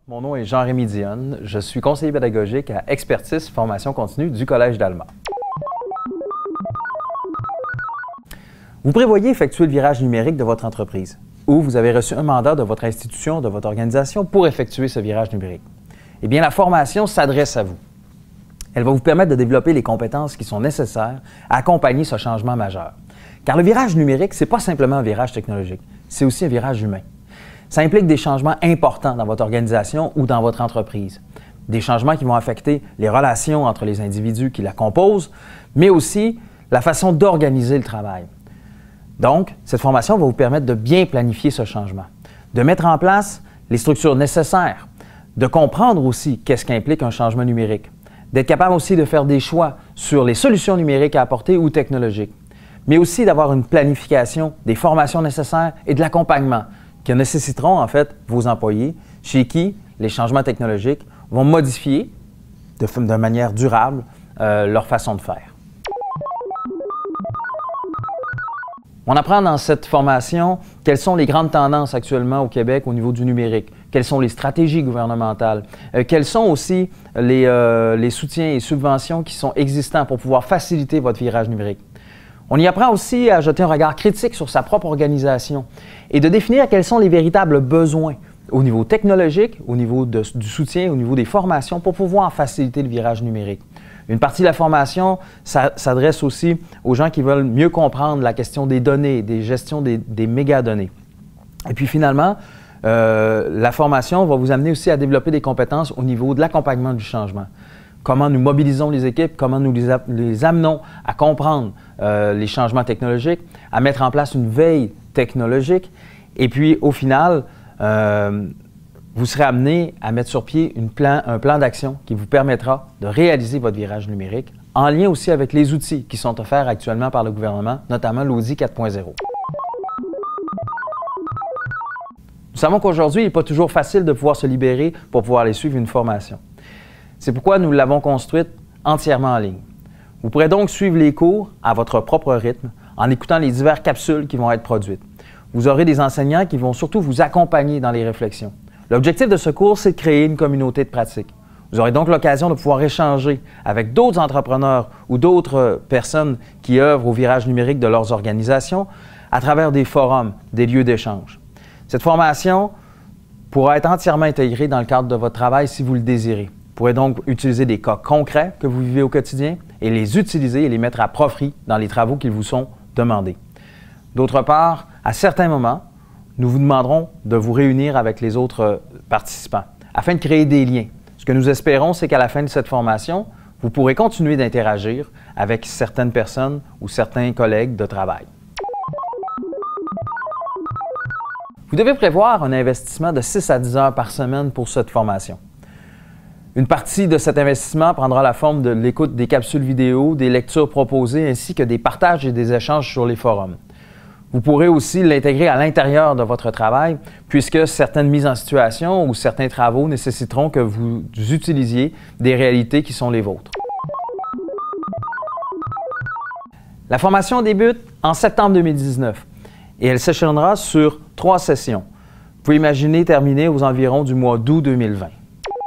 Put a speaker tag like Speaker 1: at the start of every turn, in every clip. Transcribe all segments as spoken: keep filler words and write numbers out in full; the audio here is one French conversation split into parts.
Speaker 1: Mon nom est Jean-Rémy Dionne. Je suis conseiller pédagogique à Expertise Formation continue du Collège d'Alma. Vous prévoyez effectuer le virage numérique de votre entreprise ou vous avez reçu un mandat de votre institution, de votre organisation pour effectuer ce virage numérique. Eh bien, la formation s'adresse à vous. Elle va vous permettre de développer les compétences qui sont nécessaires à accompagner ce changement majeur. Car le virage numérique, ce n'est pas simplement un virage technologique, c'est aussi un virage humain. Ça implique des changements importants dans votre organisation ou dans votre entreprise. Des changements qui vont affecter les relations entre les individus qui la composent, mais aussi la façon d'organiser le travail. Donc, cette formation va vous permettre de bien planifier ce changement, de mettre en place les structures nécessaires, de comprendre aussi qu'est-ce qu'implique un changement numérique, d'être capable aussi de faire des choix sur les solutions numériques à apporter ou technologiques, mais aussi d'avoir une planification des formations nécessaires et de l'accompagnement qui nécessiteront en fait vos employés, chez qui les changements technologiques vont modifier de, de manière durable euh, leur façon de faire. On apprend dans cette formation quelles sont les grandes tendances actuellement au Québec au niveau du numérique, quelles sont les stratégies gouvernementales, euh, quels sont aussi les, euh, les soutiens et subventions qui sont existants pour pouvoir faciliter votre virage numérique. On y apprend aussi à jeter un regard critique sur sa propre organisation et de définir quels sont les véritables besoins au niveau technologique, au niveau de, du soutien, au niveau des formations pour pouvoir faciliter le virage numérique. Une partie de la formation s'adresse aussi aux gens qui veulent mieux comprendre la question des données, des gestions des, des mégadonnées. Et puis finalement, euh, la formation va vous amener aussi à développer des compétences au niveau de l'accompagnement du changement. Comment nous mobilisons les équipes, comment nous les, les amenons à comprendre euh, les changements technologiques, à mettre en place une veille technologique. Et puis, au final, euh, vous serez amené à mettre sur pied une plan, un plan d'action qui vous permettra de réaliser votre virage numérique en lien aussi avec les outils qui sont offerts actuellement par le gouvernement, notamment l'A U D I quatre point zéro. Nous savons qu'aujourd'hui, il n'est pas toujours facile de pouvoir se libérer pour pouvoir aller suivre une formation. C'est pourquoi nous l'avons construite entièrement en ligne. Vous pourrez donc suivre les cours à votre propre rythme en écoutant les diverses capsules qui vont être produites. Vous aurez des enseignants qui vont surtout vous accompagner dans les réflexions. L'objectif de ce cours, c'est de créer une communauté de pratique. Vous aurez donc l'occasion de pouvoir échanger avec d'autres entrepreneurs ou d'autres personnes qui œuvrent au virage numérique de leurs organisations à travers des forums, des lieux d'échange. Cette formation pourra être entièrement intégrée dans le cadre de votre travail si vous le désirez. Vous pourrez donc utiliser des cas concrets que vous vivez au quotidien et les utiliser et les mettre à profit dans les travaux qui vous sont demandés. D'autre part, à certains moments, nous vous demanderons de vous réunir avec les autres participants afin de créer des liens. Ce que nous espérons, c'est qu'à la fin de cette formation, vous pourrez continuer d'interagir avec certaines personnes ou certains collègues de travail. Vous devez prévoir un investissement de six à dix heures par semaine pour cette formation. Une partie de cet investissement prendra la forme de l'écoute des capsules vidéo, des lectures proposées ainsi que des partages et des échanges sur les forums. Vous pourrez aussi l'intégrer à l'intérieur de votre travail puisque certaines mises en situation ou certains travaux nécessiteront que vous utilisiez des réalités qui sont les vôtres. La formation débute en septembre deux mille dix-neuf et elle s'échelonnera sur trois sessions. Vous pouvez imaginer terminer aux environs du mois d'août deux mille vingt.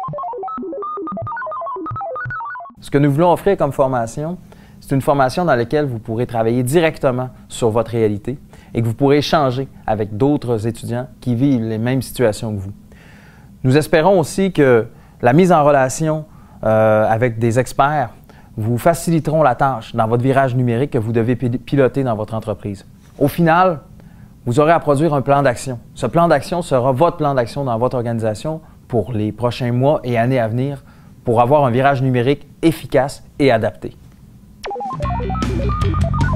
Speaker 1: Ce que nous voulons offrir comme formation, c'est une formation dans laquelle vous pourrez travailler directement sur votre réalité et que vous pourrez échanger avec d'autres étudiants qui vivent les mêmes situations que vous. Nous espérons aussi que la mise en relation euh, avec des experts vous faciliteront la tâche dans votre virage numérique que vous devez piloter dans votre entreprise. Au final, vous aurez à produire un plan d'action. Ce plan d'action sera votre plan d'action dans votre organisation pour les prochains mois et années à venir pour avoir un virage numérique efficace et adapté.